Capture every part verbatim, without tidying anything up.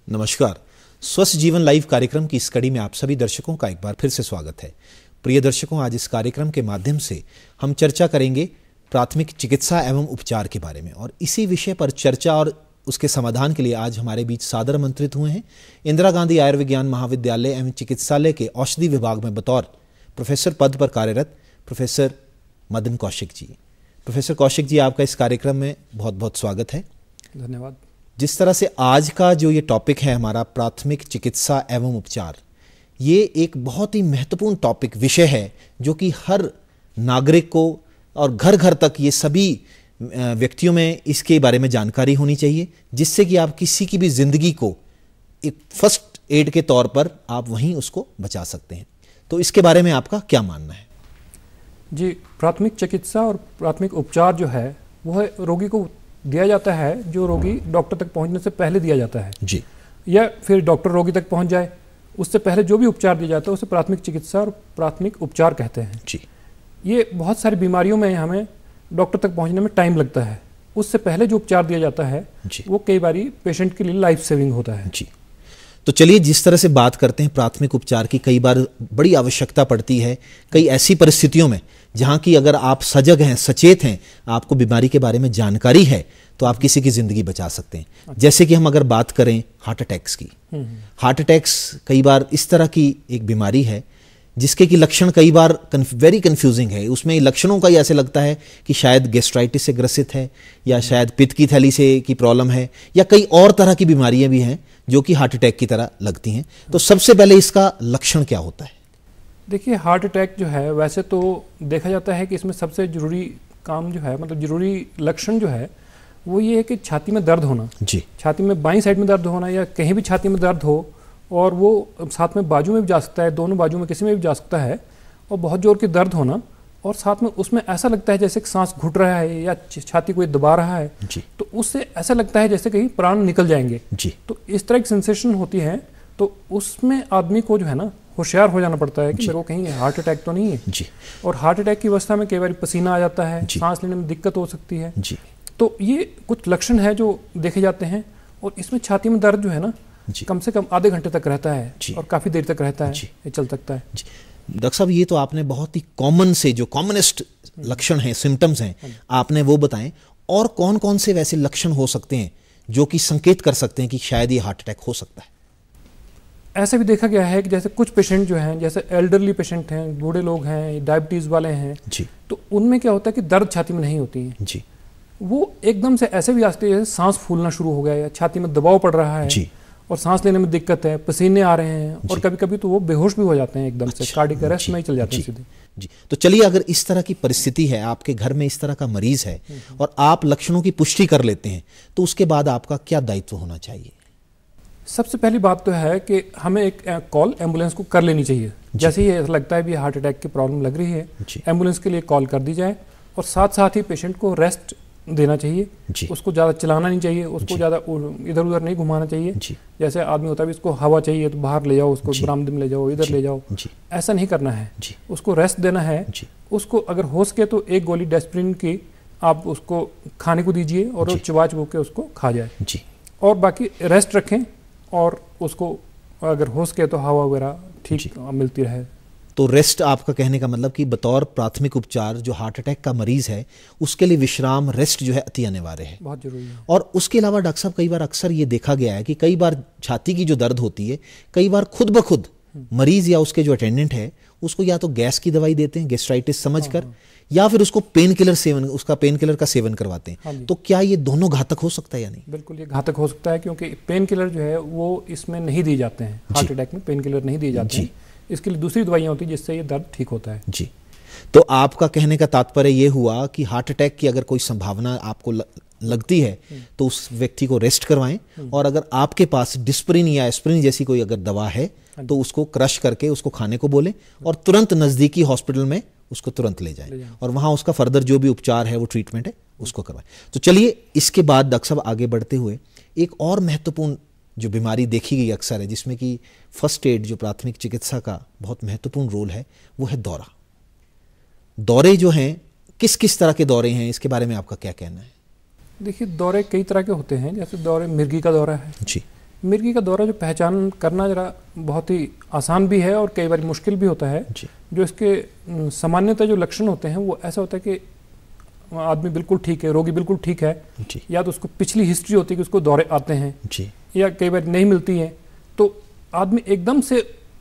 नमस्कार। स्वस्थ जीवन लाइव कार्यक्रम की इस कड़ी में आप सभी दर्शकों का एक बार फिर से स्वागत है। प्रिय दर्शकों, आज इस कार्यक्रम के माध्यम से हम चर्चा करेंगे प्राथमिक चिकित्सा एवं उपचार के बारे में, और इसी विषय पर चर्चा और उसके समाधान के लिए आज हमारे बीच सादर आमंत्रित हुए हैं इंदिरा गांधी आयुर्विज्ञान महाविद्यालय एवं चिकित्सालय के औषधि विभाग में बतौर प्रोफेसर पद पर कार्यरत प्रोफेसर मदन कौशिक जी। प्रोफेसर कौशिक जी, आपका इस कार्यक्रम में बहुत बहुत स्वागत है। धन्यवाद। जिस तरह से आज का जो ये टॉपिक है हमारा प्राथमिक चिकित्सा एवं उपचार, ये एक बहुत ही महत्वपूर्ण टॉपिक विषय है जो कि हर नागरिक को और घर घर तक ये सभी व्यक्तियों में इसके बारे में जानकारी होनी चाहिए, जिससे कि आप किसी की भी जिंदगी को एक फर्स्ट एड के तौर पर आप वहीं उसको बचा सकते हैं। तो इसके बारे में आपका क्या मानना है? जी, प्राथमिक चिकित्सा और प्राथमिक उपचार जो है वो है रोगी को दिया जाता है जो रोगी डॉक्टर तक पहुंचने से पहले दिया जाता है जी, या फिर डॉक्टर रोगी तक पहुंच जाए उससे पहले जो भी उपचार दिया जाता है उसे प्राथमिक चिकित्सा और प्राथमिक उपचार कहते हैं जी। ये बहुत सारी बीमारियों में हमें डॉक्टर तक पहुंचने में टाइम लगता है, उससे पहले जो उपचार दिया जाता है जी, वो कई बार पेशेंट के लिए लाइफ सेविंग होता है जी। तो चलिए, जिस तरह से बात करते हैं प्राथमिक उपचार की, कई बार बड़ी आवश्यकता पड़ती है कई ऐसी परिस्थितियों में जहां की अगर आप सजग हैं, सचेत हैं, आपको बीमारी के बारे में जानकारी है, तो आप किसी की जिंदगी बचा सकते हैं। अच्छा। जैसे कि हम अगर बात करें हार्ट अटैक्स की, हार्ट अटैक्स कई बार इस तरह की एक बीमारी है जिसके कि लक्षण कई बार वेरी कंफ्यूजिंग है। उसमें लक्षणों का ही ऐसे लगता है कि शायद गैस्ट्राइटिस से ग्रसित है, या शायद पित्त की थैली से की प्रॉब्लम है, या कई और तरह की बीमारियां भी हैं जो कि हार्ट अटैक की तरह लगती हैं। तो सबसे पहले इसका लक्षण क्या होता है? देखिए, हार्ट अटैक जो है वैसे तो देखा जाता है कि इसमें सबसे जरूरी काम जो है, मतलब जरूरी लक्षण जो है वो ये है कि छाती में दर्द होना जी। छाती में बाईं साइड में दर्द होना, या कहीं भी छाती में दर्द हो, और वो साथ में बाजू में भी जा सकता है, दोनों बाजू में किसी में भी जा सकता है, और बहुत जोर की दर्द होना, और साथ में उसमें ऐसा लगता है जैसे कि सांस घुट रहा है या छाती कोई दबा रहा है जी। तो उससे ऐसा लगता है जैसे कहीं प्राण निकल जाएंगे जी। तो इस तरह की सेंसेशन होती है। तो उसमें आदमी को जो है ना होशियार हो जाना पड़ता है कि मेरे को कहीं हार्ट अटैक तो नहीं है जी। और हार्ट अटैक की अवस्था में कई बार पसीना आ जाता है, सांस लेने में दिक्कत हो सकती है जी। तो ये कुछ लक्षण है जो देखे जाते हैं। और इसमें छाती में दर्द जो है ना कम से कम आधे घंटे तक रहता है और काफी देर तक रहता है, ये चल सकता है। डॉक्टर साहब, ये तो आपने बहुत ही कॉमन से जो कॉमनेस्ट लक्षण हैं, सिम्टम्स हैं, आपने वो बताएं। और कौन कौन से वैसे लक्षण हो सकते हैं जो कि संकेत कर सकते हैं कि शायद ये हार्ट अटैक हो सकता है? ऐसा भी देखा गया है कि जैसे कुछ पेशेंट जो हैं, जैसे एल्डरली पेशेंट हैं, बूढ़े लोग हैं, डायबिटीज वाले हैं जी, तो उनमें क्या होता है कि दर्द छाती में नहीं होती है जी। वो एकदम से ऐसे भी आते हैं जैसे सांस फूलना शुरू हो गया है, छाती में दबाव पड़ रहा है जी, और सांस लेने में दिक्कत है, पसीने आ रहे हैं, और कभी कभी तो वो बेहोश भी हो जाते हैं एकदम से, कार्डियक अरेस्ट में ही चल जाते हैं सीधे जी। तो चलिए, अगर इस तरह की परिस्थिति है, आपके घर में इस तरह का मरीज है और आप लक्षणों की पुष्टि कर लेते हैं, तो उसके बाद आपका क्या दायित्व होना चाहिए? सबसे पहली बात तो है कि हमें एक कॉल एम्बुलेंस को कर लेनी चाहिए। जैसे ही ऐसा लगता है भी हार्ट अटैक की प्रॉब्लम लग रही है, एम्बुलेंस के लिए कॉल कर दी जाए, और साथ साथ ही पेशेंट को रेस्ट देना चाहिए। उसको ज़्यादा चलाना नहीं चाहिए, उसको ज़्यादा इधर उधर नहीं घुमाना चाहिए। जैसे आदमी होता है इसको हवा चाहिए तो बाहर ले जाओ, उसको बरामदे में ले जाओ, इधर ले जाओ, ऐसा नहीं करना है। उसको रेस्ट देना है। उसको अगर हो सके तो एक गोली डेस्प्रिन की आप उसको खाने को दीजिए और वो चबा चबो के उसको खा जाए, और बाकी रेस्ट रखें, और उसको अगर हो सके तो हवा वगैरह ठीक मिलती रहे। तो रेस्ट, आपका कहने का मतलब कि बतौर प्राथमिक उपचार जो हार्ट अटैक का मरीज है उसके लिए विश्राम, रेस्ट जो है अति अनिवार्य है, बहुत जरूरी है। और उसके अलावा डॉक्टर साहब, कई बार अक्सर ये देखा गया है कि कई बार छाती की जो दर्द होती है, कई बार खुद ब खुद मरीज या उसके जो अटेंडेंट है उसको या तो गैस की दवाई देते हैं, गैस्ट्राइटिस समझकर, या फिर उसको पेन किलर सेवन उसका पेन किलर का सेवन करवाते हैं। तो क्या ये दोनों घातक हो सकता है या नहीं? बिल्कुल, ये घातक हो सकता है, क्योंकि पेन किलर जो है वो इसमें नहीं दिए जाते हैं। हार्ट अटैक में पेन किलर नहीं दिए जाते हैं, इसके लिए दूसरी दवाइयां होती है जिससे ये दर्द ठीक होता है। जी। तो आपका कहने का तात्पर्य ये हुआ कि हार्ट अटैक की अगर कोई संभावना आपको लगती है तो उस व्यक्ति को रेस्ट करवाएं, और अगर आपके पास डिस्प्रिन या एस्प्रिन जैसी कोई अगर दवा है तो उसको क्रश करके उसको खाने को बोलें, और तुरंत नजदीकी हॉस्पिटल में उसको तुरंत ले जाएं, और वहां उसका फर्दर जो भी उपचार है, वो ट्रीटमेंट है, उसको करवाएं। तो चलिए, इसके बाद डॉक्टर साहब आगे बढ़ते हुए एक और महत्वपूर्ण जो बीमारी देखी गई अक्सर है, जिसमें कि फर्स्ट एड जो प्राथमिक चिकित्सा का बहुत महत्वपूर्ण रोल है, वो है दौरा। दौरे जो हैं, किस किस तरह के दौरे हैं, इसके बारे में आपका क्या कहना है? देखिए, दौरे कई तरह के होते हैं। जैसे दौरे मिर्गी का दौरा है। जी। मिर्गी का दौरा जो पहचान करना जरा बहुत ही आसान भी है और कई बार मुश्किल भी होता है। जो इसके सामान्यतः जो लक्षण होते हैं वो ऐसा होता है कि आदमी बिल्कुल ठीक है, रोगी बिल्कुल ठीक है, या तो उसको पिछली हिस्ट्री होती है कि उसको दौरे आते हैं, या कई बार नहीं मिलती है, तो आदमी एकदम से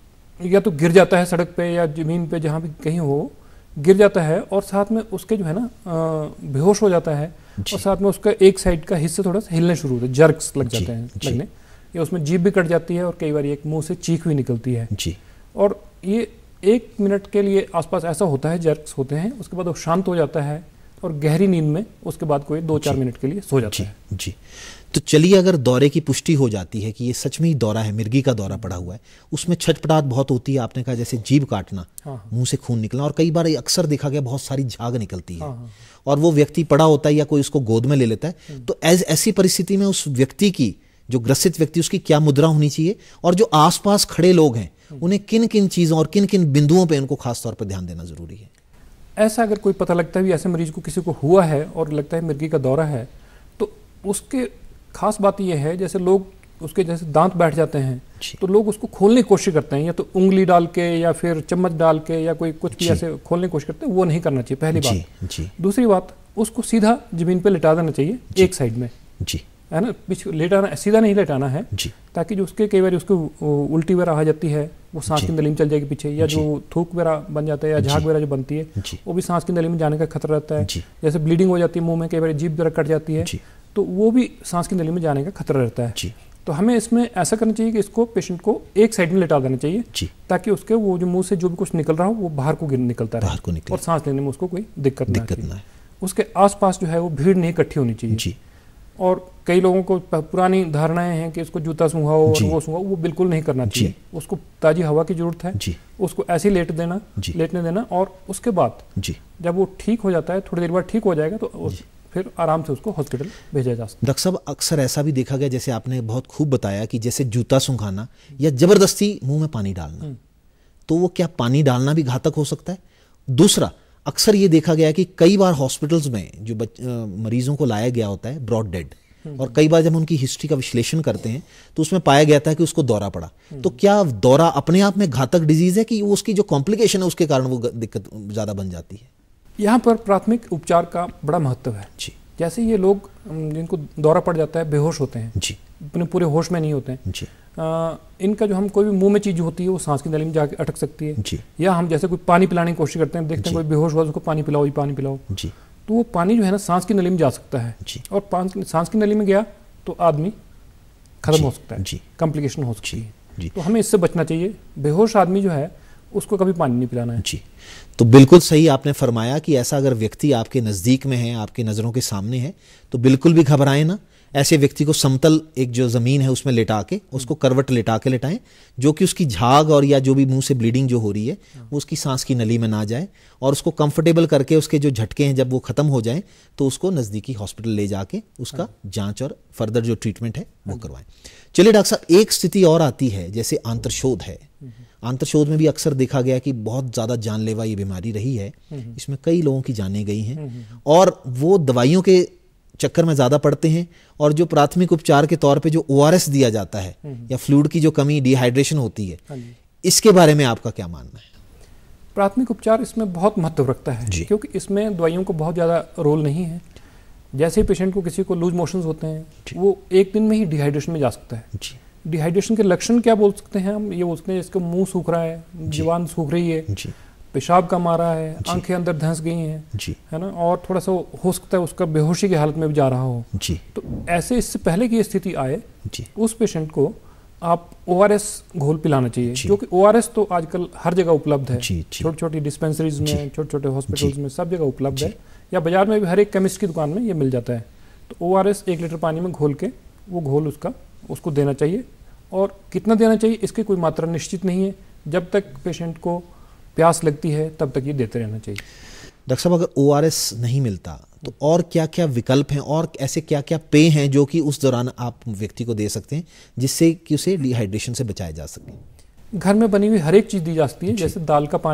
या तो गिर जाता है सड़क पे या ज़मीन पे, जहाँ भी कहीं हो गिर जाता है, और साथ में उसके जो है ना बेहोश हो जाता है, और साथ में उसका एक साइड का हिस्सा थोड़ा सा हिलने शुरू होता है, जर्क्स लग जाते हैं लगने, या उसमें जीभ भी कट जाती है और कई बार एक मुंह से चीख भी निकलती है जी। और ये एक मिनट के लिए आसपास ऐसा होता है, जर्क्स होते हैं, उसके बाद वो शांत हो जाता है और गहरी नींद में उसके बाद कोई दो चार मिनट के लिए सो जाता जी, है जी। तो चलिए, अगर दौरे की पुष्टि हो जाती है कि ये सच में ही दौरा है, मिर्गी का दौरा पड़ा हुआ है, उसमें छटपटाहट बहुत होती है, आपने कहा जैसे जीभ काटना, हाँ, मुंह से खून निकलना, और कई बार अक्सर देखा गया बहुत सारी झाग निकलती है, हाँ, और वो व्यक्ति पड़ा होता है या कोई उसको गोद में ले लेता है, तो ऐसी परिस्थिति में उस व्यक्ति की, जो ग्रसित व्यक्ति, उसकी क्या मुद्रा होनी चाहिए, और जो आसपास खड़े लोग हैं उन्हें किन किन चीज़ों और किन किन बिंदुओं पर उनको खास तौर पर ध्यान देना जरूरी है? ऐसा अगर कोई पता लगता है भी ऐसे मरीज को किसी को हुआ है और लगता है मिर्गी का दौरा है, तो उसके खास बात यह है, जैसे लोग उसके जैसे दांत बैठ जाते हैं तो लोग उसको खोलने की कोशिश करते हैं, या तो उंगली डाल के या फिर चम्मच डाल के या कोई कुछ भी ऐसे खोलने की कोशिश करते हैं, वो नहीं करना चाहिए, पहली बात। दूसरी बात, उसको सीधा जमीन पे लिटा देना चाहिए एक साइड में जी, है ना, पीछे लेटाना, सीधा नहीं लेटाना है जी, ताकि जो उसके कई बार उसको उल्टी वगैरह आ जाती है, वो सांस की नली में चल जाएगी पीछे, या जो थूक वगैरह बन जाता है या झाग वगैरह जो बनती है वो भी सांस की नली में जाने का खतरा रहता है। जैसे ब्लीडिंग हो जाती है मुंह में, कई बार जीभ वगैरह कट जाती है, तो वो भी सांस की नली में जाने का खतरा रहता है। तो हमें इसमें ऐसा करना चाहिए कि इसको पेशेंट को एक साइड में लेटा देना चाहिए, ताकि उसके वो जो मुंह से जो भी कुछ निकल रहा हो वो बाहर को निकलता रहे और सांस लेने में उसको कोई दिक्कत ना है। उसके आसपास जो है वो भीड़ नहीं इकट्ठी होनी चाहिए। और कई लोगों को पुरानी धारणाएं हैं कि इसको जूता सूंघाओ और वो सूंघाओ, वो बिल्कुल नहीं करना चाहिए। उसको ताजी हवा की जरूरत है, उसको ऐसे लेट देना, लेटने देना, और उसके बाद जब वो ठीक हो जाता है, थोड़ी देर बाद ठीक हो जाएगा, तो फिर आराम से उसको हॉस्पिटल भेजा जा सकता है। डॉक्टर साहब, अक्सर ऐसा भी देखा गया, जैसे आपने बहुत खूब बताया कि जैसे जूता सूंघाना या जबरदस्ती मुंह में पानी डालना, तो वो क्या पानी डालना भी घातक हो सकता है? दूसरा, अक्सर ये देखा गया कि कई बार हॉस्पिटल्स में जो मरीजों को लाया गया होता है ब्रॉड डेड, और कई बार जब उनकी हिस्ट्री का विश्लेषण करते हैं तो उसमें पाया गया था कि उसको दौरा पड़ा। तो क्या दौरा अपने आप में घातक डिजीज है कि उसकी जो कॉम्प्लिकेशन है उसके कारण वो दिक्कत ज़्यादा बन जाती है? यहाँ पर प्राथमिक उपचार का बड़ा महत्व है जी। जैसे ये लोग जिनको दौरा पड़ जाता है बेहोश होते हैं जी, अपने पूरे होश में नहीं होते हैं जी, आ, इनका जो हम कोई भी मुंह में चीज होती है वो सांस की नली में जाके अटक सकती है जी। या हम जैसे कोई पानी पिलाने की कोशिश करते हैं, देखते हैं कोई बेहोश हुआ, उसको पानी पिलाओ, पानी पिलाओ जी, तो वो पानी जो है ना सांस की नली में जा सकता है जी, और सांस की नली में गया तो आदमी खत्म हो सकता है जी, कॉम्प्लिकेशन हो सकती है। तो हमें इससे बचना चाहिए। बेहोश आदमी जो है उसको कभी पानी नहीं पिलाना है जी। तो बिल्कुल सही आपने फरमाया कि ऐसा अगर व्यक्ति आपके नज़दीक में है, आपके नज़रों के सामने है, तो बिल्कुल भी घबराएं ना। ऐसे व्यक्ति को समतल एक जो ज़मीन है उसमें लेटा के, उसको करवट लेटा के लेटाएं, जो कि उसकी झाग और या जो भी मुंह से ब्लीडिंग जो हो रही है वो उसकी सांस की नली में ना जाए, और उसको कंफर्टेबल करके उसके जो झटके हैं जब वो ख़त्म हो जाएं तो उसको नज़दीकी हॉस्पिटल ले जाके उसका जाँच और फर्दर जो ट्रीटमेंट है वो करवाएं। चलिए डॉक्टर साहब, एक स्थिति और आती है, जैसे आंत्रशोथ है। आंत्रशोथ में भी अक्सर देखा गया कि बहुत ज़्यादा जानलेवा ये बीमारी रही है, इसमें कई लोगों की जानें गई हैं, और वो दवाइयों के चक्कर में ज़्यादा पड़ते हैं, और जो प्राथमिक उपचार के तौर पे जो ओ आर एस दिया जाता है या फ्लूइड की जो कमी, डिहाइड्रेशन होती है, इसके बारे में आपका क्या मानना है? प्राथमिक उपचार इसमें बहुत महत्व रखता है, क्योंकि इसमें दवाइयों को बहुत ज़्यादा रोल नहीं है। जैसे पेशेंट को किसी को लूज मोशंस होते हैं, वो एक दिन में ही डिहाइड्रेशन में जा सकता है। डिहाइड्रेशन के लक्षण क्या बोल सकते हैं हम? ये बोल सकते हैं जिसका मुंह सूख रहा है, जीवान सूख रही है, पेशाब कम आ रहा है, आंखें अंदर धंस गई हैं, है ना, और थोड़ा सा हो सकता है उसका बेहोशी की हालत में भी जा रहा हो जी। तो ऐसे इससे पहले की स्थिति आए जी, उस पेशेंट को आप ओ आर एस घोल पिलाना चाहिए, क्योंकि ओ आर एस तो आजकल हर जगह उपलब्ध है, छोटी छोटी डिस्पेंसरीज में, छोटे छोटे हॉस्पिटल्स में, सब जगह उपलब्ध है, या बाजार में भी हर एक केमिस्ट की दुकान में ये मिल जाता है। तो ओ आर एस एक लीटर पानी में घोल के वो घोल उसका उसको देना चाहिए, और कितना देना चाहिए इसकी कोई मात्रा निश्चित नहीं है। जब तक पेशेंट को प्यास लगती है तब तक ये देते रहना चाहिए। डॉक्टर साहब, अगर ओ आर एस नहीं मिलता तो और क्या क्या विकल्प हैं, और ऐसे क्या क्या पेय हैं जो कि उस दौरान आप व्यक्ति को दे सकते हैं जिससे कि उसे डिहाइड्रेशन से बचाया जा सके? घर में बनी हुई हर एक चीज़ दी जा सकती है, जैसे दाल का पानी,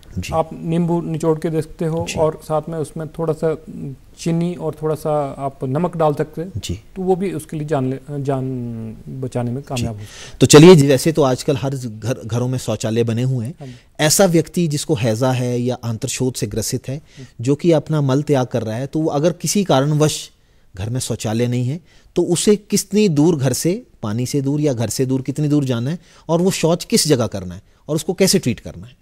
आप नींबू निचोड़ के दे सकते हो और साथ में उसमें थोड़ा सा चीनी और थोड़ा सा आप नमक डाल सकते हैं जी, तो वो भी उसके लिए जान ले, जान बचाने में कामयाब हो। तो चलिए, वैसे तो आजकल हर घर घरों में शौचालय बने हुए हैं। ऐसा व्यक्ति जिसको हैजा है या आंत्रशोथ से ग्रसित है, जो कि अपना मल त्याग कर रहा है, तो वो अगर किसी कारणवश घर में शौचालय नहीं है तो उसे कितनी दूर घर से, पानी से दूर या घर से दूर कितनी दूर जाना है, और वो शौच किस जगह करना है और उसको कैसे ट्रीट करना है?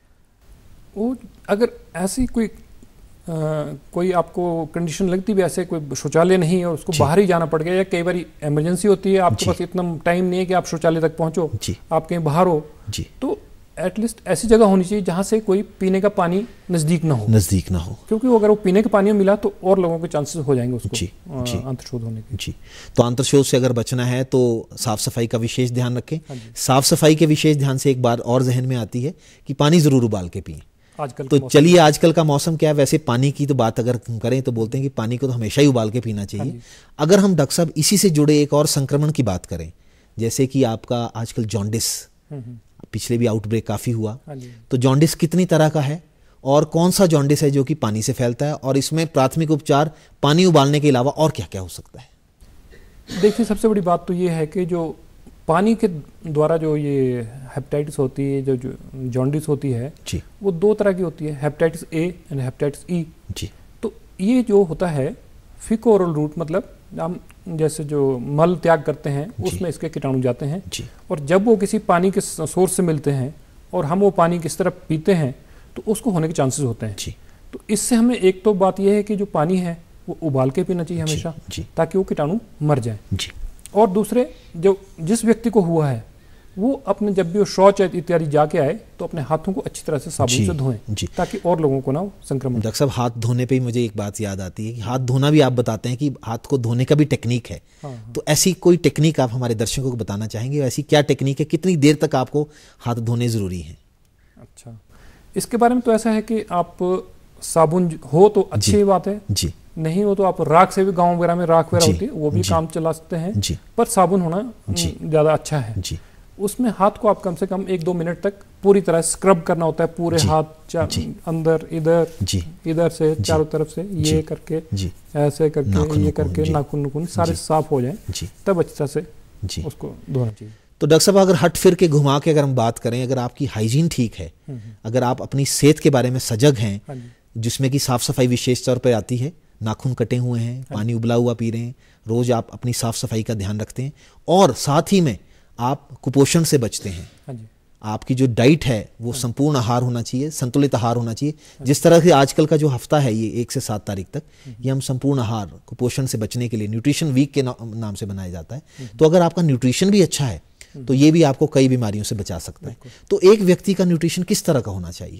वो अगर ऐसी कोई आ, कोई आपको कंडीशन लगती भी, ऐसे कोई शौचालय नहीं है और उसको बाहर ही जाना पड़ गया, या कई बार इमरजेंसी होती है, आपके पास इतना टाइम नहीं है कि आप शौचालय तक पहुंचो, आप कहीं बाहर हो, तो एटलीस्ट ऐसी जगह होनी चाहिए जहां से कोई पीने का पानी नजदीक ना हो नजदीक ना हो क्योंकि अगर वो पीने के पानी में मिला तो और लोगों के चांसेस हो जाएंगे उसको आंत्रशोथ होने के। जी, तो आंत्रशोथ से अगर बचना है तो साफ सफाई का विशेष ध्यान रखें। साफ सफाई के विशेष ध्यान से एक बात और जहन में आती है कि पानी जरूर उबाल के पिएं। आजकल तो चलिए, आजकल का मौसम क्या है, वैसे पानी की तो बात अगर करें तो बोलते हैं कि पानी को तो हमेशा ही उबाल के पीना चाहिए। अगर हम डॉक्टर साहब इसी से जुड़े एक और संक्रमण की बात करें, जैसे कि आपका आजकल जॉन्डिस, पिछले भी आउटब्रेक काफी हुआ, तो जॉन्डिस कितनी तरह का है और कौन सा जॉन्डिस है जो कि पानी से फैलता है, और इसमें प्राथमिक उपचार पानी उबालने के अलावा और क्या क्या हो सकता है? देखिए, सबसे बड़ी बात तो ये है कि जो पानी के द्वारा जो ये हेपेटाइटिस होती है, जो जो जॉन्डिस होती है जी, वो दो तरह की होती है, hepatitis A and hepatitis E जी। तो ये जो होता है फीको ओरल रूट, मतलब हम जैसे जो मल त्याग करते हैं उसमें इसके कीटाणु जाते हैं जी। और जब वो किसी पानी के सोर्स से मिलते हैं और हम वो पानी किस तरह पीते हैं तो उसको होने के चांसेस होते हैं जी। तो इससे हमें एक तो बात यह है कि जो पानी है वो उबाल के पीना चाहिए हमेशा जी, जी। ताकि वो कीटाणु मर जाए जी। और दूसरे, जो जिस व्यक्ति को हुआ है वो अपने जब भी वो शौच इत्यादि जाके आए तो अपने हाथों को अच्छी तरह से साबुन से धोएं ताकि और लोगों को ना संक्रमण। डॉक्टर साहब, हाथ धोने पे ही मुझे एक बात याद आती है कि हाथ धोना भी आप बताते हैं कि हाथ को धोने का भी टेक्निक है। हाँ, हाँ। तो ऐसी कोई टेक्निक आप हमारे दर्शकों को बताना चाहेंगे? ऐसी क्या टेक्निक है, कितनी देर तक आपको हाथ धोने जरूरी है? अच्छा, इसके बारे में तो ऐसा है कि आप साबुन हो तो अच्छी बात है जी, नहीं हो तो आप राख से भी, गाँव वगैरह में राख वगैरह होती है वो भी काम चला सकते हैं, पर साबुन होना ज्यादा अच्छा है जी। उसमें हाथ को आप कम से कम एक दो मिनट तक पूरी तरह स्क्रब करना होता है, पूरे हाथ अंदर इधर इधर से चारों तरफ से ये करके ऐसे करके ये करके नाखून नाखून सारे साफ हो जाएं, तब अच्छी तरह से उसको धोना चाहिए। तो डॉक्टर साहब, अगर हट फिर के घुमा के अगर हम बात करें, अगर आपकी हाइजीन ठीक है, अगर आप अपनी सेहत के बारे में सजग हैं, जिसमें कि साफ सफाई विशेष तौर पर आती है, नाखून कटे हुए हैं, पानी उबला हुआ पी रहे हैं, रोज आप अपनी साफ सफाई का ध्यान रखते हैं, और साथ ही में आप कुपोषण से बचते हैं, आपकी जो डाइट है वो संपूर्ण आहार होना चाहिए, संतुलित आहार होना चाहिए। जिस तरह से आजकल का जो हफ्ता है ये एक से सात तारीख तक, ये हम संपूर्ण आहार कुपोषण से बचने के लिए न्यूट्रिशन वीक के नाम से बनाया जाता है। तो अगर आपका न्यूट्रिशन भी अच्छा है तो ये भी आपको कई बीमारियों से बचा सकता है। तो एक व्यक्ति का न्यूट्रिशन किस तरह का होना चाहिए?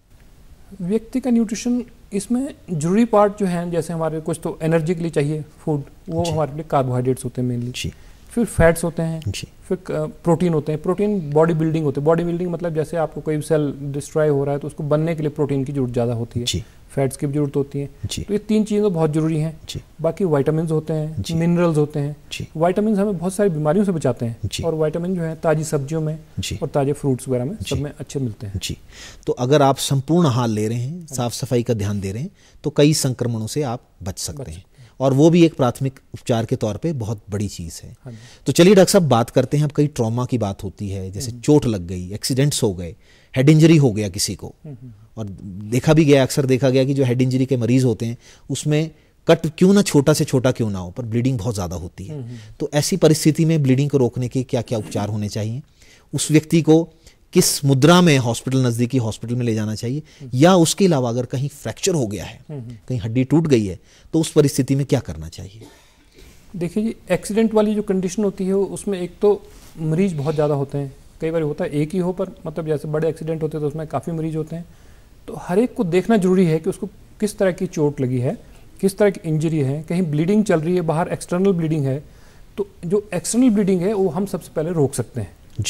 व्यक्ति का न्यूट्रिशन, इसमें जरूरी पार्ट जो है, जैसे हमारे कुछ तो एनर्जी के लिए चाहिए फूड, वो हमारे लिए कार्बोहाइड्रेट्स होते हैं मेनली, फिर फैट्स होते हैं, फिर प्रोटीन होते हैं। प्रोटीन बॉडी बिल्डिंग होते हैं। बॉडी बिल्डिंग मतलब जैसे आपको कोई सेल डिस्ट्रॉय हो रहा है तो उसको बनने के लिए प्रोटीन की जरूरत ज़्यादा होती है, फैट्स की भी जरूरत होती है। तो ये तीन चीज़ें तो बहुत जरूरी हैं। बाकी वाइटामिन होते हैं, मिनरल्स होते हैं। वाइटामिन हमें बहुत सारी बीमारियों से बचाते हैं, और वाइटामिन जो है ताज़ी सब्जियों में और ताज़े फ्रूट्स वगैरह में सब में अच्छे मिलते हैं जी। तो अगर आप संपूर्ण आहार ले रहे हैं, साफ सफाई का ध्यान दे रहे हैं, तो कई संक्रमणों से आप बच सकते हैं, और वो भी एक प्राथमिक उपचार के तौर पे बहुत बड़ी चीज़ है। तो चलिए डॉक्टर साहब, बात करते हैं। अब कई ट्रॉमा की बात होती है, जैसे चोट लग गई, एक्सीडेंट्स हो गए, हेड इंजरी हो गया किसी को, और देखा भी गया, अक्सर देखा गया कि जो हेड इंजरी के मरीज होते हैं उसमें कट क्यों ना छोटा से छोटा क्यों ना हो, पर ब्लीडिंग बहुत ज़्यादा होती है। तो ऐसी परिस्थिति में ब्लीडिंग को रोकने के क्या क्या उपचार होने चाहिए? उस व्यक्ति को किस मुद्रा में हॉस्पिटल, नज़दीकी हॉस्पिटल में ले जाना चाहिए, या उसके अलावा अगर कहीं फ्रैक्चर हो गया है, कहीं हड्डी टूट गई है, तो उस परिस्थिति में क्या करना चाहिए? देखिए जी, एक्सीडेंट वाली जो कंडीशन होती है उसमें एक तो मरीज बहुत ज़्यादा होते हैं, कई बार होता है एक ही हो, पर मतलब जैसे बड़े एक्सीडेंट होते हैं तो उसमें काफ़ी मरीज होते हैं। तो हर एक को देखना जरूरी है कि उसको किस तरह की चोट लगी है, किस तरह की इंजरी है, कहीं ब्लीडिंग चल रही है, बाहर एक्सटर्नल ब्लीडिंग है, तो जो एक्सटर्नल ब्लीडिंग है वो हम सबसे पहले रोक सकते हैं जी।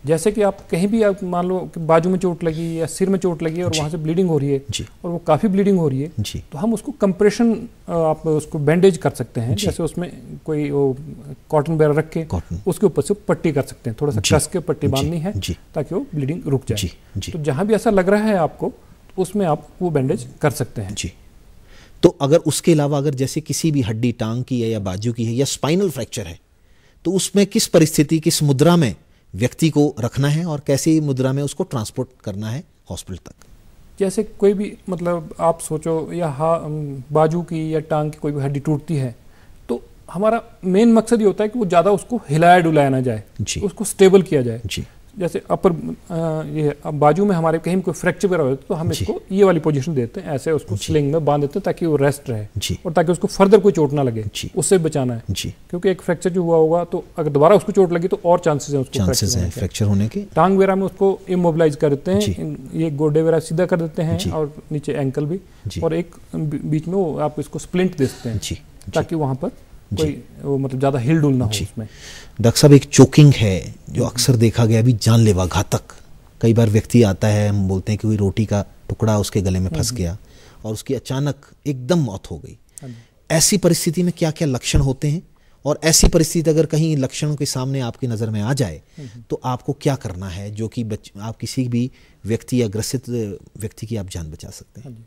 जैसे कि आप कहीं भी आप मान लो कि बाजू में चोट लगी या सिर में चोट लगी और वहाँ से ब्लीडिंग हो रही है और वो काफ़ी ब्लीडिंग हो रही है, तो हम उसको कंप्रेशन, आप उसको बैंडेज कर सकते हैं। जैसे उसमें कोई वो कॉटन वगैरह रख के उसके ऊपर से पट्टी कर सकते हैं, थोड़ा सा कस के पट्टी बांधनी है ताकि वो ब्लीडिंग रुक जाए। तो जहाँ भी ऐसा लग रहा है आपको, उसमें आप वो बैंडेज कर सकते हैं। जी। तो अगर उसके अलावा अगर जैसे किसी भी हड्डी, टांग की है या बाजू की है या स्पाइनल फ्रैक्चर है, तो उसमें किस परिस्थिति, किस मुद्रा में व्यक्ति को रखना है और कैसी मुद्रा में उसको ट्रांसपोर्ट करना है हॉस्पिटल तक? जैसे कोई भी, मतलब आप सोचो या हा बाजू की या टांग की कोई भी हड्डी टूटती है, तो हमारा मेन मकसद ये होता है कि वो ज़्यादा उसको हिलाया डुलाया ना जाए, उसको स्टेबल किया जाए। जी। जैसे अपर ये बाजू में हमारे कहीं कोई फ्रैक्चर वगैरह होता है तो हम इसको ये वाली पोजीशन देते हैं, ऐसे उसको स्लिंग में बांध देते हैं ताकि वो रेस्ट रहे और ताकि उसको फर्दर कोई चोट ना लगे, उससे बचाना है। जी। क्योंकि एक फ्रैक्चर जो हुआ होगा तो अगर दोबारा उसको चोट लगी तो और चांसेस हैं उसको चांसेस हैं फ्रैक्चर होने के। टांग वगैरह में उसको इमोबिलाइज कर देते हैं, ये गोडे वगैरह सीधा कर देते हैं और नीचे एंकल भी, और एक बीच में वो आप इसको स्प्लिंट दे सकते हैं ताकि वहाँ पर कोई वो मतलब ज़्यादा हिल डुल ना हो उसमें। डॉक्टर साहब, एक चोकिंग है जो अक्सर देखा गया भी जानलेवा, घातक। कई बार व्यक्ति आता है, हम बोलते हैं कि कोई रोटी का टुकड़ा उसके गले में फंस गया और उसकी अचानक एकदम मौत हो गई। ऐसी परिस्थिति में क्या क्या लक्षण होते हैं, और ऐसी परिस्थिति अगर कहीं लक्षणों के सामने आपकी नज़र में आ जाए तो आपको क्या करना है जो कि आप किसी भी व्यक्ति या ग्रसित व्यक्ति की आप जान बचा सकते हैं?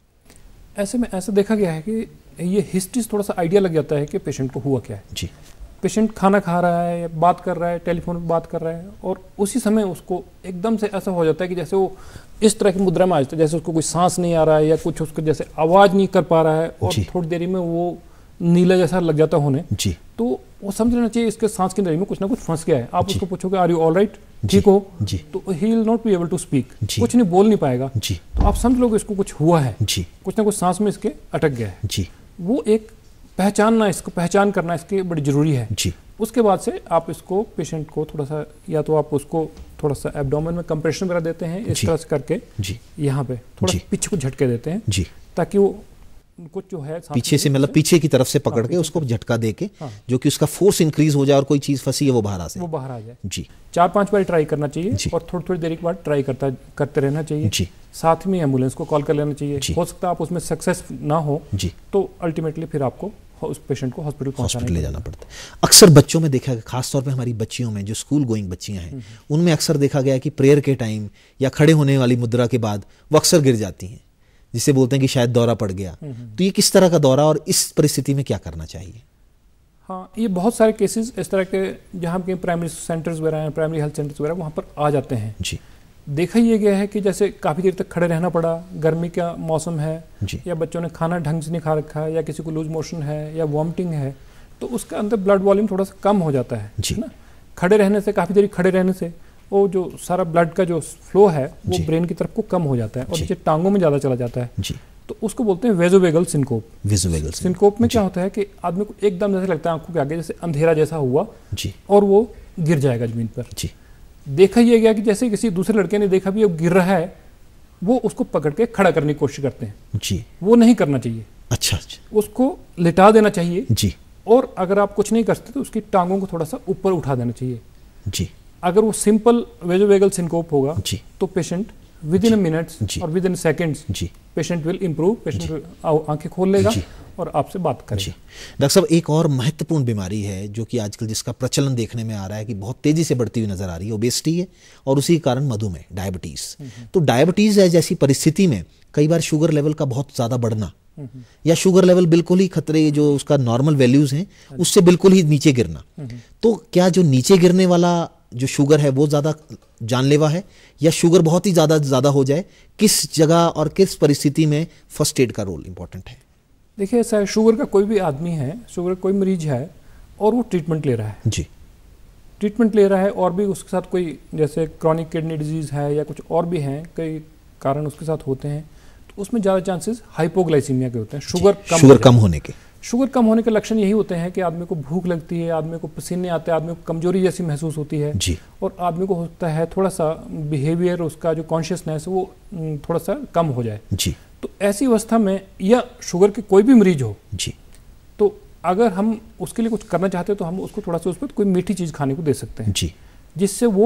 ऐसे में ऐसा देखा गया है कि ये हिस्ट्री से थोड़ा सा आइडिया लग जाता है कि पेशेंट को हुआ क्या है। जी। पेशेंट खाना खा रहा है, बात कर रहा है, टेलीफोन पे बात कर रहा है, और उसी समय उसको एकदम से ऐसा हो जाता है कि जैसे वो इस तरह की मुद्रा में आ जाता है, जैसे उसको कोई सांस नहीं आ रहा है या कुछ उसको जैसे आवाज़ नहीं कर पा रहा है, और थोड़ी देरी में वो नीला जैसा लग जाता होने। जी। तो वो समझ लेना चाहिए इसके सांस की नली में कुछ ना कुछ फंस गया है। आप उसको पूछोगे आर यू ऑल राइट, ठीक हो, जी, तो he will not be able to speak, कुछ नहीं बोल नहीं पाएगा। जी। तो आप समझ लोगे इसको कुछ हुआ है, जी, कुछ ना कुछ सांस में इसके अटक गया है। जी। वो एक पहचानना, इसको पहचान करना इसके बड़ी जरूरी है। जी। उसके बाद से आप इसको पेशेंट को थोड़ा सा, या तो आप उसको थोड़ा सा एब्डोमेन में कंप्रेशन वगैरह देते हैं इस तरह से करके, जी, यहाँ पे थोड़ा पीछे को झटके देते हैं, जी, ताकि वो कुछ जो है पीछे से, मतलब पीछे की तरफ से पकड़ के उसको झटका दे के, जो कि उसका फोर्स इंक्रीज हो जाए और कोई चीज फंसी है वो बाहर आ जाए, वो बाहर आ जाए। जी। चार पांच बार ट्राई करना चाहिए और थोड़ी थोड़ी देर के बाद ट्राई करता करते रहना चाहिए। जी। साथ में एम्बुलेंस को कॉल कर लेना चाहिए। हो सकता है आप उसमें सक्सेस ना हो, जी, तो अल्टीमेटली फिर आपको उस पेशेंट को हॉस्पिटल हॉस्पिटल ले जाना पड़ता है। अक्सर बच्चों में देखा गया, खासतौर पे हमारी बच्चियों में जो स्कूल गोइंग बच्चियां हैं, उनमें अक्सर देखा गया कि प्रेयर के टाइम या खड़े होने वाली मुद्रा के बाद वो अक्सर गिर जाती हैं, जिसे बोलते हैं कि शायद दौरा पड़ गया। तो ये किस तरह का दौरा, और इस परिस्थिति में क्या करना चाहिए? हाँ, ये बहुत सारे केसेस इस तरह के जहाँ के प्राइमरी सेंटर्स वगैरह हैं, प्राइमरी हेल्थ सेंटर्स वगैरह, वहाँ पर आ जाते हैं। जी। देखा ये गया है कि जैसे काफ़ी देर तक खड़े रहना पड़ा, गर्मी का मौसम है, या बच्चों ने खाना ढंग से नहीं खा रखा है, या किसी को लूज मोशन है या वॉमिटिंग है, तो उसके अंदर ब्लड वॉल्यूम थोड़ा सा कम हो जाता है, है ना। खड़े रहने से, काफ़ी देर खड़े रहने से वो जो सारा ब्लड का जो फ्लो है वो ब्रेन की तरफ को कम हो जाता है और नीचे टांगों में ज़्यादा चला जाता है। जी। तो उसको बोलते हैं वेजोवेगल सिनकोप। वेजोवेगल सिनकोप में क्या होता है कि आदमी को एकदम जैसे लगता है आंखों के आगे जैसे अंधेरा जैसा हुआ, जी, और वो गिर जाएगा जमीन पर। जी। देखा यह गया कि जैसे किसी दूसरे लड़के ने देखा भी वो गिर रहा है, वो उसको पकड़ के खड़ा करने की कोशिश करते हैं। जी। वो नहीं करना चाहिए। अच्छा, अच्छा। उसको लिटा देना चाहिए। जी। और अगर आप कुछ नहीं कर सकते तो उसकी टांगों को थोड़ा सा ऊपर उठा देना चाहिए। जी। अगर वो सिंपल वेजोवेगल सिनकोप होगा, जी, तो पेशेंट विद इन मिनट्स और within seconds patient will improve, patient आंखें खोल लेगा और आपसे बात करेगा। डॉक्टर साहब, एक और महत्वपूर्ण बीमारी है जो कि आजकल जिसका प्रचलन देखने में आ रहा है कि बहुत तेजी से बढ़ती हुई नजर आ रही है, ओबेसिटी है, और उसी के कारण मधुमेह, डायबिटीज। तो डायबिटीज है जैसी परिस्थिति में कई बार शुगर लेवल का बहुत ज्यादा बढ़ना, या शुगर लेवल बिल्कुल ही खतरे, जो उसका नॉर्मल वैल्यूज हैं उससे बिल्कुल ही नीचे गिरना, तो क्या जो नीचे गिरने वाला जो शुगर है वो ज्यादा जानलेवा है, या शुगर बहुत ही ज्यादा ज्यादा हो जाए, किस जगह और किस परिस्थिति में फर्स्ट एड का रोल इंपॉर्टेंट है? देखिए, ऐसा है, शुगर का कोई भी आदमी है, शुगर कोई मरीज है और वो ट्रीटमेंट ले रहा है, जी, ट्रीटमेंट ले रहा है, और भी उसके साथ कोई जैसे क्रॉनिक किडनी डिजीज है या कुछ और भी हैं, कई कारण उसके साथ होते हैं, तो उसमें ज़्यादा चांसेस हाइपोग्लाइसीमिया के होते हैं, शुगर कम शुगर कम होने के। शुगर कम होने के लक्षण यही होते हैं कि आदमी को भूख लगती है, आदमी को पसीने आते हैं, आदमी को कमजोरी जैसी महसूस होती है, जी, और आदमी को होता है थोड़ा सा बिहेवियर, उसका जो कॉन्शियसनेस वो थोड़ा सा कम हो जाए, जी। तो ऐसी अवस्था में, या शुगर के कोई भी मरीज हो, जी, तो अगर हम उसके लिए कुछ करना चाहते हैं तो हम उसको थोड़ा सा उस पर कोई मीठी चीज़ खाने को दे सकते हैं, जी, जिससे वो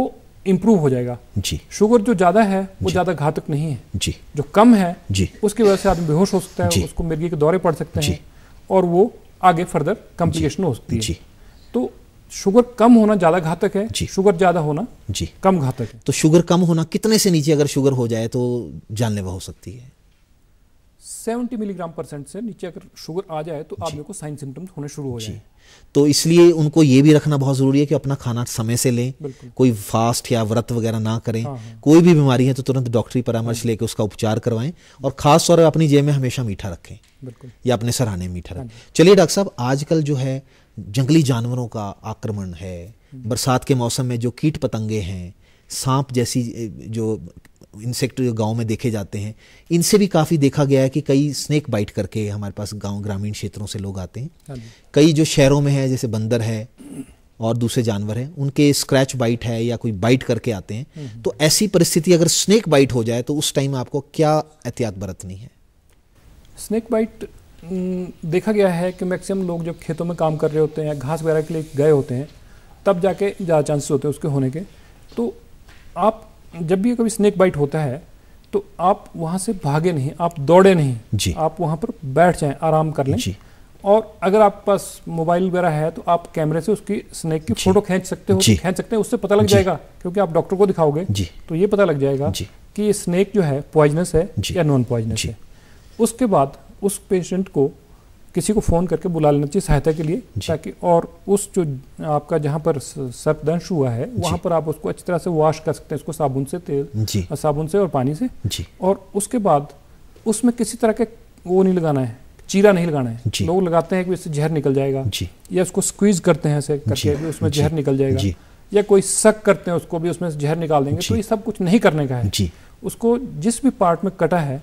इम्प्रूव हो जाएगा जी। शुगर जो ज़्यादा है वो ज़्यादा घातक नहीं है जी। जो कम है जी उसकी वजह से आदमी बेहोश हो सकता है, उसको मिर्गी के दौरे पड़ सकते हैं और वो आगे फर्दर कॉम्प्लिकेशन हो सकती है। तो शुगर कम होना ज़्यादा घातक है, शुगर ज़्यादा होना जी कम घातक है। तो शुगर कम होना कितने से नीचे अगर शुगर हो जाए तो जानलेवा हो सकती है? सत्तर मिलीग्राम परसेंट से नीचे अगर शुगर आ जाए तो आदमी को साइन सिम्टम्स होने शुरू हो जाए। तो इसलिए उनको ये भी रखना बहुत ज़रूरी है कि अपना खाना समय से लें, कोई फास्ट या व्रत वगैरह ना करें। हाँ हाँ। कोई भी बीमारी है तो तुरंत डॉक्टरी परामर्श हाँ। लेकर उसका उपचार करवाएं और खास तौर पर अपनी जेब में हमेशा मीठा रखें या अपने सराहने में मीठा रखें। चलिए डॉक्टर साहब, आजकल जो है जंगली जानवरों का आक्रमण है, बरसात के मौसम में जो कीट पतंगे हैं, सांप जैसी जो इंसेक्ट जो गांव में देखे जाते हैं, इनसे भी काफ़ी देखा गया है कि कई स्नेक बाइट करके हमारे पास गांव ग्रामीण क्षेत्रों से लोग आते हैं। कई जो शहरों में है जैसे बंदर है और दूसरे जानवर हैं, उनके स्क्रैच बाइट है या कोई बाइट करके आते हैं। तो ऐसी परिस्थिति अगर स्नेक बाइट हो जाए तो उस टाइम आपको क्या एहतियात बरतनी है? स्नेक बाइट देखा गया है कि मैक्सिमम लोग जब खेतों में काम कर रहे होते हैं या घास वगैरह के लिए गए होते हैं तब जाके ज़्यादा चांसेस होते हैं उसके होने के। तो आप जब भी कभी स्नेक बाइट होता है तो आप वहाँ से भागे नहीं, आप दौड़े नहीं, आप वहाँ पर बैठ जाएं, आराम कर लें। और अगर आपके पास मोबाइल वगैरह है तो आप कैमरे से उसकी स्नेक की फोटो खींच सकते हो, तो खींच सकते हैं, उससे पता लग जाएगा क्योंकि आप डॉक्टर को दिखाओगे तो ये पता लग जाएगा कि ये स्नेक जो है पॉइजनस है या नॉन पॉइजनस है। उसके बाद उस पेशेंट को किसी को फ़ोन करके बुला लेना चाहिए सहायता के लिए, ताकि और उस जो आपका जहाँ पर सर्पदंश हुआ है वहाँ पर आप उसको अच्छी तरह से वॉश कर सकते हैं, उसको साबुन से, तेल साबुन से और पानी से। और उसके बाद उसमें किसी तरह के वो नहीं लगाना है, चीरा नहीं लगाना है। लोग लगाते हैं कि इससे जहर निकल जाएगा या उसको स्क्वीज करते हैं ऐसे करके भी उसमें जहर निकल जाएगा, या कोई शक करते हैं उसको भी उसमें से जहर निकाल देंगे। तो ये सब कुछ नहीं करने का है। उसको जिस भी पार्ट में कटा है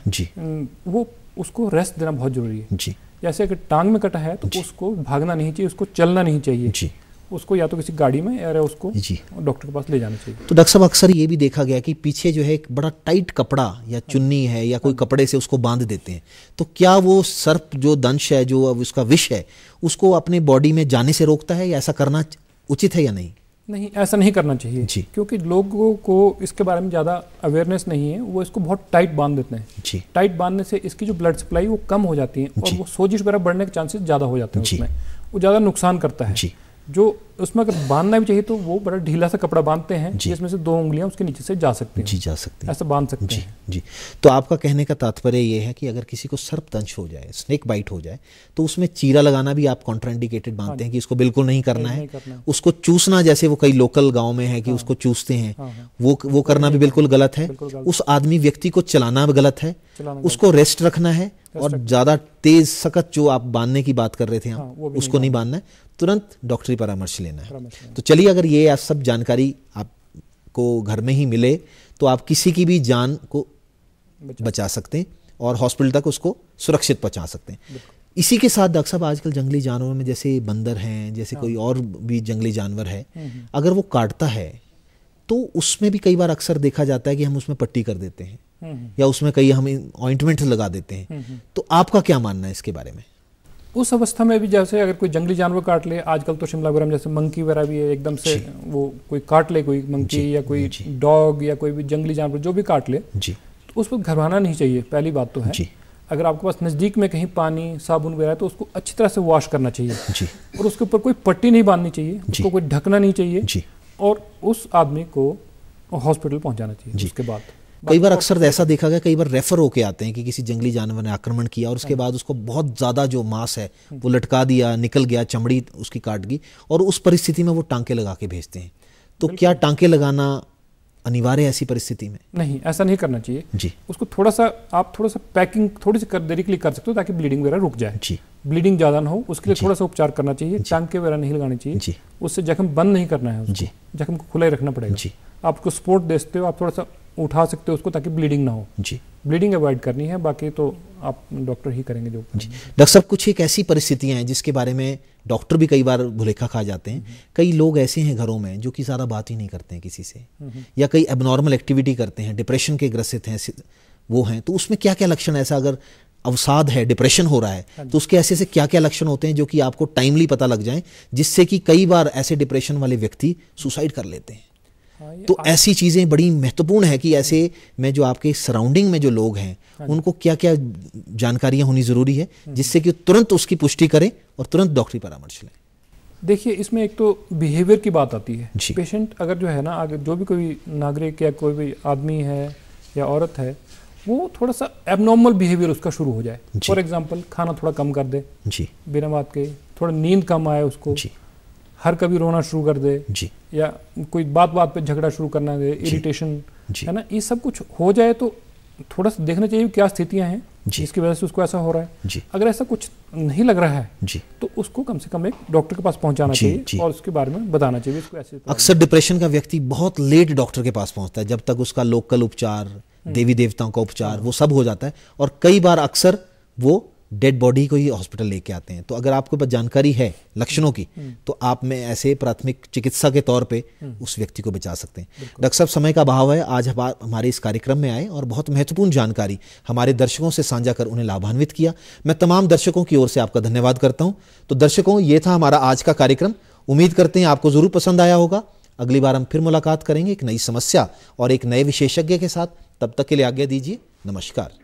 वो उसको रेस्ट देना बहुत जरूरी है। जैसे अगर टांग में कटा है तो उसको भागना नहीं चाहिए, उसको चलना नहीं चाहिए, उसको या तो किसी गाड़ी में या उसको डॉक्टर के पास ले जाना चाहिए। तो डॉक्टर साहब, अक्सर ये भी देखा गया कि पीछे जो है एक बड़ा टाइट कपड़ा या चुन्नी है या कोई कपड़े से उसको बांध देते हैं, तो क्या वो सर्प जो दंश है, जो उसका विष है, उसको अपने बॉडी में जाने से रोकता है या ऐसा करना उचित है या नहीं? नहीं, ऐसा नहीं करना चाहिए जी। क्योंकि लोगों को इसके बारे में ज़्यादा अवेयरनेस नहीं है, वो इसको बहुत टाइट बांध देते हैं जी। टाइट बांधने से इसकी जो ब्लड सप्लाई वो कम हो जाती है और वो सोजिश वगैरह बढ़ने के चांसेस ज़्यादा हो जाते हैं, उसमें वो ज़्यादा नुकसान करता है जी। जो उसमें अगर बांधना भी चाहिए तो वो बड़ा ढीला सा कपड़ा बांधते हैं जिसमें से दो उंगलियां उसके नीचे से जा सकती हैं जी जा सकती हैं, ऐसा बांध सकते जी, हैं जी। तो आपका कहने का तात्पर्य ये है कि अगर किसी को सर्पदंश हो जाए, स्नेक बाइट हो जाए, तो उसमें चीरा लगाना भी आप कॉन्ट्राइंडिकेटेड मानते हैं कि इसको बिल्कुल नहीं करना है। उसको चूसना, जैसे वो कई लोकल गाँव में है कि उसको चूसते हैं, वो वो करना भी बिल्कुल गलत है। उस आदमी व्यक्ति को चलाना भी गलत है, उसको रेस्ट रखना है और ज्यादा तेज सख्त जो आप बांधने की बात कर रहे थे हाँ, उसको नहीं बांधना है, तुरंत डॉक्टरी परामर्श लेना है। तो चलिए, अगर ये सब जानकारी आपको घर में ही मिले तो आप किसी की भी जान को बचा, बचा सकते हैं और हॉस्पिटल तक उसको सुरक्षित पहुंचा सकते हैं। इसी के साथ डॉक्टर साहब, आजकल जंगली जानवरों में जैसे बंदर हैं, जैसे हाँ। कोई और भी जंगली जानवर है, अगर वो काटता है तो उसमें भी कई बार अक्सर देखा जाता है कि हम उसमें पट्टी कर देते हैं या उसमें कई हम ऑइंटमेंट लगा देते हैं। तो आपका क्या मानना है इसके बारे में? उस अवस्था में भी जैसे अगर कोई जंगली जानवर काट ले, आजकल तो शिमला वगैरह में जैसे मंकी वगैरह भी है, एकदम से वो कोई काट ले, कोई मंकी या कोई डॉग या कोई भी जंगली जानवर जो भी काट ले जी, तो उस पर घबराना नहीं चाहिए। पहली बात तो है जी। अगर आपके पास नज़दीक में कहीं पानी साबुन वगैरह तो उसको अच्छी तरह से वॉश करना चाहिए जी। और उसके ऊपर कोई पट्टी नहीं बांधनी चाहिए, उसको कोई ढकना नहीं चाहिए जी। और उस आदमी को हॉस्पिटल पहुंचाना चाहिए। उसके बाद कई बार अक्सर ऐसा देखा गया, कई बार रेफर होके आते हैं कि किसी जंगली जानवर ने आक्रमण किया और उसके बाद उसको बहुत ज़्यादा जो मांस है वो लटका दिया, निकल गया, चमड़ी उसकी काट गई, और उस परिस्थिति में वो टांके लगा के भेजते हैं। तो क्या टांके लगाना अनिवार्य है ऐसी परिस्थिति में? नहीं, ऐसा नहीं करना चाहिए जी। उसको थोड़ा सा आप थोड़ा सा पैकिंग थोड़ी सी कर देरी के लिए कर सकते हो ताकि ब्लीडिंग वगैरह रुक जाए जी। ब्लीडिंग ज़्यादा ना हो, उसके लिए थोड़ा सा उपचार करना चाहिए। टांके वगैरह नहीं लगाने चाहिए जी। उससे जख्म बंद नहीं करना है जी, जख्म को खुला ही रखना पड़ेगा जी। आप उसको सपोर्ट देते हो, आप थोड़ा सा उठा सकते हो उसको ताकि ब्लीडिंग ना हो जी। ब्लीडिंग अवॉइड करनी है, बाकी तो आप डॉक्टर ही करेंगे जो जी। डॉक्टर साहब, कुछ एक ऐसी परिस्थितियां हैं जिसके बारे में डॉक्टर भी कई बार भुलेखा खा जाते हैं। कई लोग ऐसे हैं घरों में जो कि ज़्यादा बात ही नहीं करते हैं किसी से, या कई एबनॉर्मल एक्टिविटी करते हैं, डिप्रेशन के ग्रसित हैं वो हैं, तो उसमें क्या क्या लक्षण, ऐसा अगर अवसाद है, डिप्रेशन हो रहा है, तो उसके ऐसे से क्या क्या लक्षण होते हैं जो कि आपको टाइमली पता लग जाए, जिससे कि कई बार ऐसे डिप्रेशन वाले व्यक्ति सुसाइड कर लेते हैं? हाँ, तो ऐसी चीज़ें बड़ी महत्वपूर्ण है कि ऐसे में जो आपके सराउंडिंग में जो लोग हैं, हाँ, उनको क्या क्या जानकारियां होनी ज़रूरी है जिससे कि तुरंत उसकी पुष्टि करें और तुरंत डॉक्टरी परामर्श लें। देखिए, इसमें एक तो बिहेवियर की बात आती है। पेशेंट अगर जो है ना, अगर जो भी कोई नागरिक या कोई भी आदमी है या औरत है, वो थोड़ा सा एबनॉर्मल बिहेवियर उसका शुरू हो जाए, फॉर एग्जांपल खाना थोड़ा कम कर दे जी, बिना बात के, थोड़ा नींद कम आए उसको जी, हर कभी रोना शुरू कर दे जी, या कोई बात बात पे झगड़ा शुरू करना दे, इरिटेशन है ना, ये सब कुछ हो जाए तो थोड़ा सा देखना चाहिए क्या स्थितियां हैं जिसकी वजह से उसको ऐसा हो रहा है जी। अगर ऐसा कुछ नहीं लग रहा है जी, तो उसको कम से कम एक डॉक्टर के पास पहुंचाना जी, चाहिए जी। और उसके बारे में बताना चाहिए उसको। ऐसे अक्सर डिप्रेशन का व्यक्ति बहुत लेट डॉक्टर के पास पहुंचता है, जब तक उसका लोकल उपचार, देवी देवताओं का उपचार, वो सब हो जाता है, और कई बार अक्सर वो डेड बॉडी को ही हॉस्पिटल लेके आते हैं। तो अगर आपके पास जानकारी है लक्षणों की, तो आप में ऐसे प्राथमिक चिकित्सा के तौर पे उस व्यक्ति को बचा सकते हैं। डॉक्टर साहब, समय का अभाव है, आज हमारे इस कार्यक्रम में आए और बहुत महत्वपूर्ण जानकारी हमारे दर्शकों से साझा कर उन्हें लाभान्वित किया। मैं तमाम दर्शकों की ओर से आपका धन्यवाद करता हूं। तो दर्शकों, ये था हमारा आज का कार्यक्रम। उम्मीद करते हैं आपको जरूर पसंद आया होगा। अगली बार हम फिर मुलाकात करेंगे एक नई समस्या और एक नए विशेषज्ञ के साथ। तब तक के लिए आज्ञा दीजिए। नमस्कार।